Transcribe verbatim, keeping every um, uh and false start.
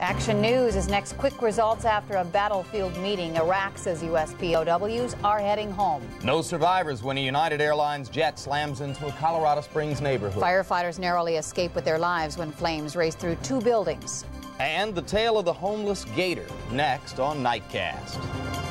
Action News is next. Quick results after a battlefield meeting. Iraq says U S P O Ws are heading home. No survivors when a United Airlines jet slams into a Colorado Springs neighborhood. Firefighters narrowly escape with their lives when flames race through two buildings. And the tale of the homeless gator, next on Nightcast.